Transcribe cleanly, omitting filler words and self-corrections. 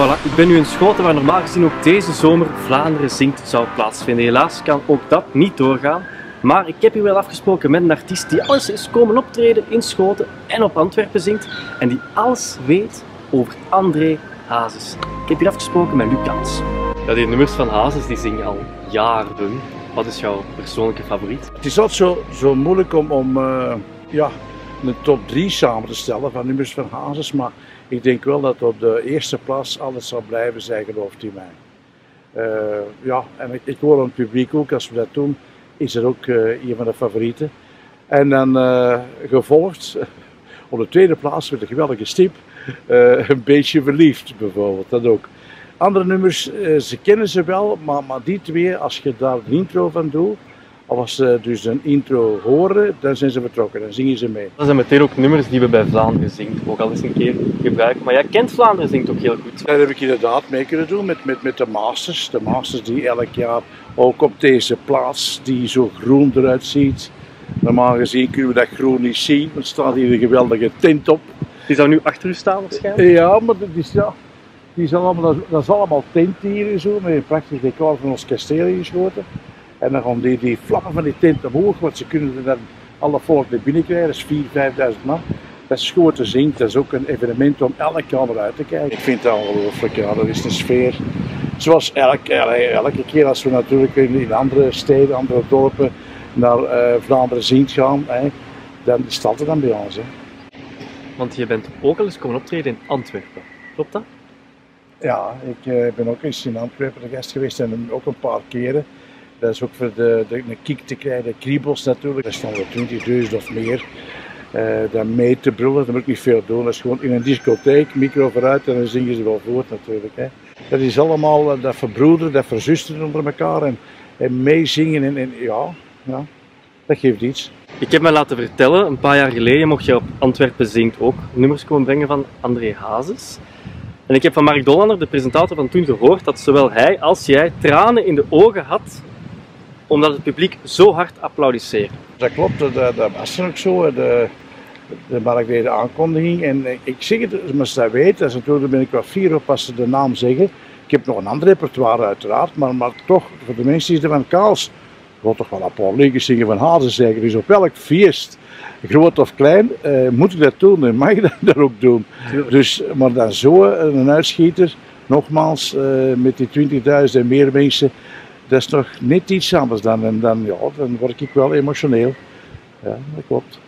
Voilà, ik ben nu in Schoten waar normaal gezien ook deze zomer Vlaanderen Zingt zou plaatsvinden. Helaas kan ook dat niet doorgaan. Maar ik heb hier wel afgesproken met een artiest die alles is komen optreden in Schoten en op Antwerpen zingt. En die alles weet over André Hazes. Ik heb hier afgesproken met Lucas. Ja, die nummers van Hazes die zingen al jaren. Wat is jouw persoonlijke favoriet? Het is altijd zo moeilijk om een top 3 samen te stellen van nummers van Hazes, maar ik denk wel dat op de eerste plaats alles zal blijven zijn, gelooft u mij. En ik hoor aan het publiek ook, als we dat doen, is er ook een van de favorieten. En dan gevolgd, op de tweede plaats met een geweldige stip, een beetje verliefd bijvoorbeeld, dat ook. Andere nummers, ze kennen ze wel, maar die twee, als je daar de intro van doet, of als ze dus een intro horen, dan zijn ze vertrokken, dan zingen ze mee. Dat zijn meteen ook nummers die we bij Vlaanderen Zingt ook al eens een keer gebruiken. Maar jij kent Vlaanderen Zingt ook heel goed. Dat heb ik inderdaad mee kunnen doen met de Masters. De Masters die elk jaar ook op deze plaats, die zo groen eruit ziet. Normaal gezien kunnen we dat groen niet zien, want er staat hier een geweldige tent op. Die zou nu achter u staan waarschijnlijk? Ja, maar dat is allemaal tent hier zo, met een prachtig decor van ons kasteel ingeschoten. En dan gaan die flappen van die tent omhoog, want ze kunnen er dan alle volk naar binnen krijgen, dat is 4.000, 5.000 man. Dat is Schoten Zingt, dat is ook een evenement om elke kamer uit te kijken. Ik vind dat ongelooflijk, ja, dat is een sfeer. Zoals elke keer als we natuurlijk in andere steden, andere dorpen naar Vlaanderen Zingt gaan, dan staat het dan bij ons. Hè. Want je bent ook al eens komen optreden in Antwerpen, klopt dat? Ja, ik ben ook eens in Antwerpen de gast geweest en ook een paar keren. Dat is ook voor de kick te krijgen, de kriebels natuurlijk. Daar staan er 20.000 of meer. Dan mee te brullen, dat moet ik niet veel doen. Dat is gewoon in een discotheek, micro vooruit en dan zingen ze wel voort natuurlijk. Hè. Dat is allemaal dat verbroederen, dat verzusteren onder elkaar en meezingen en ja, dat geeft iets. Ik heb me laten vertellen, een paar jaar geleden mocht je op Antwerpen Zingt ook nummers komen brengen van André Hazes. En ik heb van Mark Dollander, de presentator van toen, gehoord dat zowel hij als jij tranen in de ogen had omdat het publiek zo hard applaudisseerde. Dat klopt, dat was ook zo. De Mark deed de aankondiging en ik zeg het, maar ze dat weten, dat is natuurlijk, ben ik wel fier op als ze de naam zeggen. Ik heb nog een ander repertoire uiteraard, maar toch, voor de mensen die er van Kaals, ik wil toch wel een paar liedjes zingen van Hazes zeggen. Dus op welk feest, groot of klein, moet ik dat doen en mag ik dat ook doen. Dus, maar dan zo een uitschieter, nogmaals, met die 20.000 en meer mensen, dat is nog net iets anders dan word ik wel emotioneel. Ja, dat klopt.